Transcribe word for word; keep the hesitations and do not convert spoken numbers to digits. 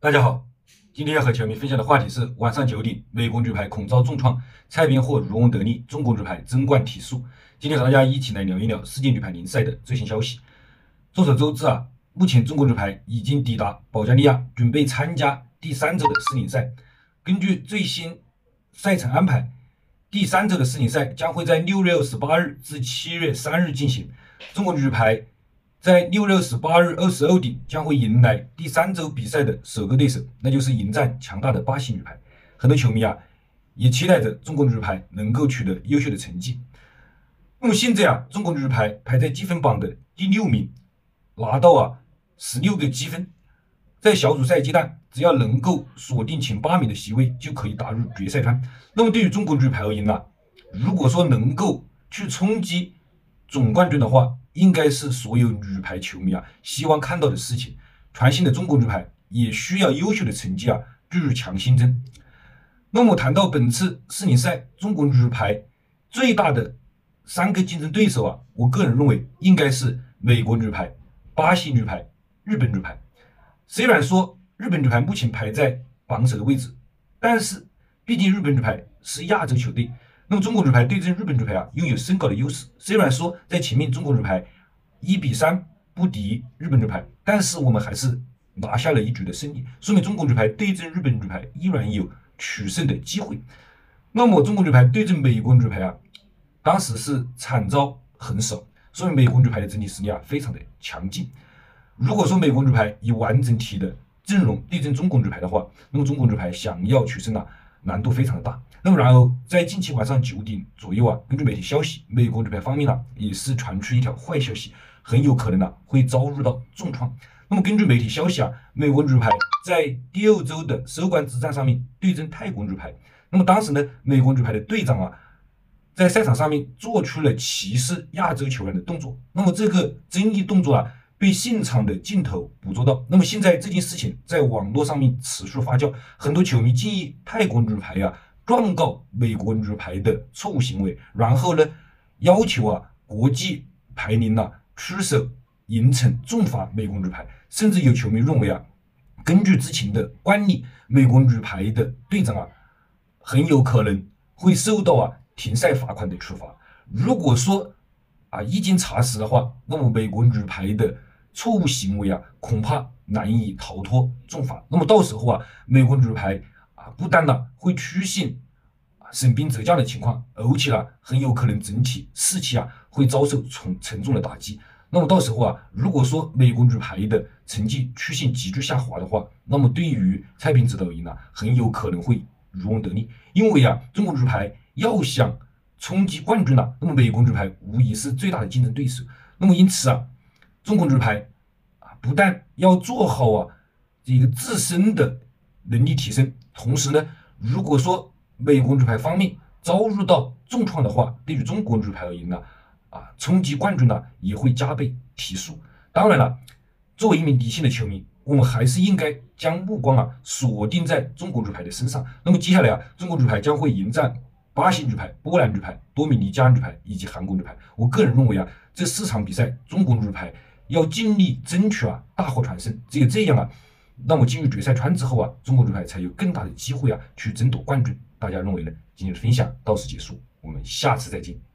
大家好，今天要和球迷分享的话题是晚上九点，美国女排恐遭重创，蔡边获渔翁得利，中国女排争冠提速。今天和大家一起来聊一聊世界女排联赛的最新消息。众所周知啊，目前中国女排已经抵达保加利亚，准备参加第三周的世联赛。根据最新赛程安排，第三周的世联赛将会在六月二十八日至七月三日进行。中国女排在六月二十八日二十二点将会迎来第三周比赛的首个对手，那就是迎战强大的巴西女排。很多球迷啊也期待着中国女排能够取得优秀的成绩。那么现在啊，中国女排排在积分榜的第六名，拿到啊十六个积分，在小组赛阶段只要能够锁定前八名的席位，就可以打入决赛圈。那么对于中国女排而言呢、啊，如果说能够去冲击总冠军的话，应该是所有女排球迷啊希望看到的事情。全新的中国女排也需要优秀的成绩啊步入强心针。那么谈到本次世联赛，中国女排最大的三个竞争对手啊，我个人认为应该是美国女排、巴西女排、日本女排。虽然说日本女排目前排在榜首的位置，但是毕竟日本女排是亚洲球队，那么中国女排对阵日本女排啊，拥有身高的优势。虽然说在前面中国女排一比三不敌日本女排，但是我们还是拿下了一局的胜利，说明中国女排对阵日本女排依然有取胜的机会。那么中国女排对阵美国女排啊，当时是惨遭横扫，说明美国女排的整体实力啊非常的强劲。如果说美国女排以完整体的阵容对阵中国女排的话，那么中国女排想要取胜啊难度非常的大。那么然后在近期晚上九点左右啊，根据媒体消息，美国女排方面呢、啊、也是传出一条坏消息，很有可能呢、啊、会遭遇到重创。那么根据媒体消息啊，美国女排在第二周的收官之战上面对阵泰国女排，那么当时呢，美国女排的队长啊在赛场上面做出了歧视亚洲球员的动作，那么这个争议动作啊被现场的镜头捕捉到。那么现在这件事情在网络上面持续发酵，很多球迷建议泰国女排啊状告美国女排的错误行为，然后呢要求啊国际排联啊出手严惩重罚美国女排。甚至有球迷认为啊，根据之前的惯例，美国女排的队长啊很有可能会受到啊停赛罚款的处罚。如果说啊一经查实的话，那么美国女排的错误行为啊恐怕难以逃脱重罚。那么到时候啊，美国女排啊不单呢会出现啊损兵折将的情况，而且啊很有可能整体士气啊会遭受沉沉重的打击。那么到时候啊，如果说美国女排的成绩出现急剧下滑的话，那么对于蔡斌指导员呢，很有可能会渔翁得利。因为啊，中国女排要想冲击冠军了、啊，那么美国女排无疑是最大的竞争对手。那么因此啊，中国女排啊不但要做好啊这个自身的能力提升，同时呢，如果说美国女排方面遭遇到重创的话，对于中国女排而言呢，啊，冲击冠军呢也会加倍提速。当然了，作为一名理性的球迷，我们还是应该将目光啊锁定在中国女排的身上。那么接下来啊，中国女排将会迎战巴西女排、波兰女排、多米尼加女排以及韩国女排。我个人认为啊，这四场比赛中国女排要尽力争取啊大获全胜。只有这样啊，那么进入决赛圈之后啊，中国女排才有更大的机会啊去争夺冠军。大家认为呢？今天的分享到此结束，我们下次再见。